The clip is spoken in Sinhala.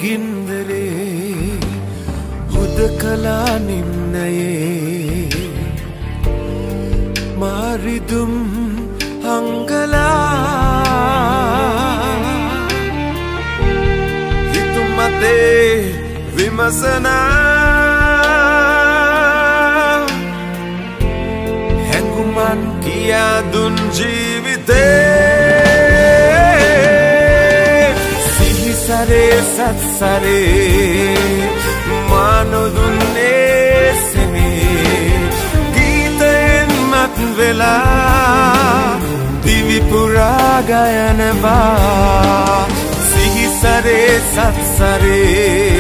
ගින්දරේ හුදකලා නිම්නයේ මාරිදුම් හංගලා හිතුමතේ විමසනා හැඟුමන් කියා දුන් ජීවිතේ සිහිසරේ සත්සරේ මානොදුන්නේ සෙමේ ගීතයෙන් මත් වෙලා දිවි පුරා ගයනවා සිහිසරේ සත්සරේ